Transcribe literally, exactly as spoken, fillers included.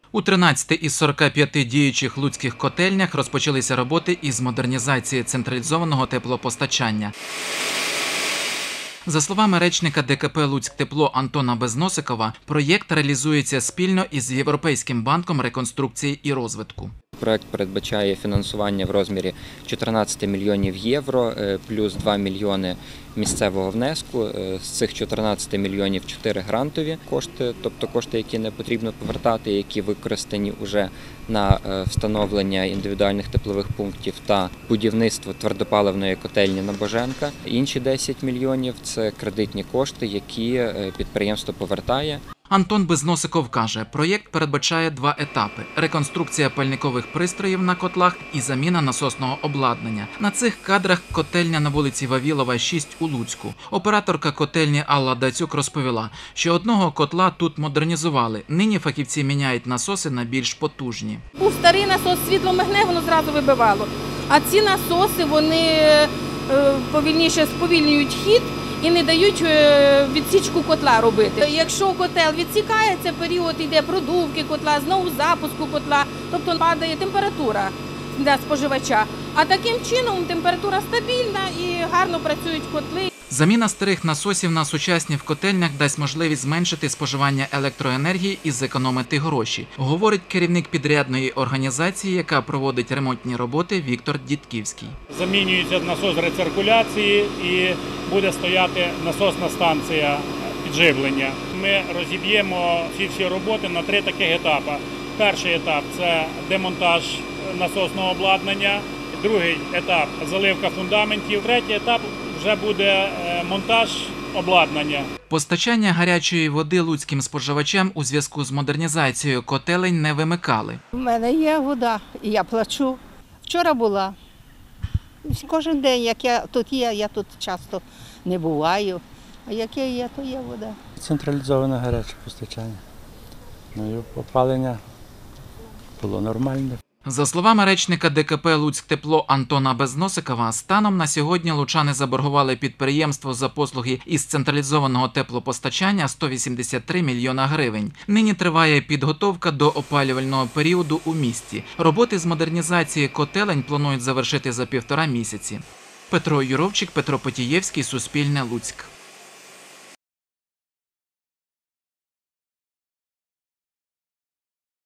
У тринадцяти із сорока п'яти діючих луцьких котельнях розпочалися роботи із модернізації централізованого теплопостачання. За словами речника Де Ка Пе «Луцьктепло» Антона Безносикова, проєкт реалізується спільно із Європейським банком реконструкції і розвитку. Проект передбачає фінансування в розмірі чотирнадцяти мільйонів євро, плюс два мільйони місцевого внеску. З цих чотирнадцяти мільйонів чотири грантові кошти, тобто кошти, які не потрібно повертати, які використані вже на встановлення індивідуальних теплових пунктів та будівництво твердопаливної котельні на Боженка. Інші десять мільйонів – це кредитні кошти, які підприємство повертає. Антон Безносиков каже, проєкт передбачає два етапи – реконструкція пальникових пристроїв на котлах і заміна насосного обладнання. На цих кадрах котельня на вулиці Вавілова, шість у Луцьку. Операторка котельні Алла Дацюк розповіла, що одного котла тут модернізували. Нині фахівці міняють насоси на більш потужні. Був старий насос, світло мигне, воно зразу вибивало. А ці насоси, вони повільніше сповільнюють хід і не дають відсічку котла робити. Якщо котел відсікає, це період йде продувки котла, знову запуску котла, тобто падає температура для споживача. А таким чином температура стабільна і гарно працюють котли. Заміна старих насосів на сучасні в котельнях дасть можливість зменшити споживання електроенергії і зекономити гроші, говорить керівник підрядної організації, яка проводить ремонтні роботи, Віктор Дідківський. Замінюється насос рециркуляції і буде стояти насосна станція підживлення. Ми розіб'ємо ці всі роботи на три таких етапи. Перший етап – це демонтаж насосного обладнання, другий етап – заливка фундаментів, третій етап – вже буде монтаж обладнання. Постачання гарячої води луцьким споживачам у зв'язку з модернізацією котелень не вимикали. У мене є вода, і я плачу. Вчора була. Кожен день, як я тут є, я тут часто не буваю. А як я є, то є вода. Централізоване гаряче постачання. Ну і опалення було нормальне. За словами речника Де Ка Пе «Луцьктепло» Антона Безносикова, станом на сьогодні лучани заборгували підприємство за послуги із централізованого теплопостачання сто вісімдесят три мільйона гривень. Нині триває підготовка до опалювального періоду у місті. Роботи з модернізації котелень планують завершити за півтора місяці. Петро Юровчик, Петро Потієвський, Суспільне, Луцьк.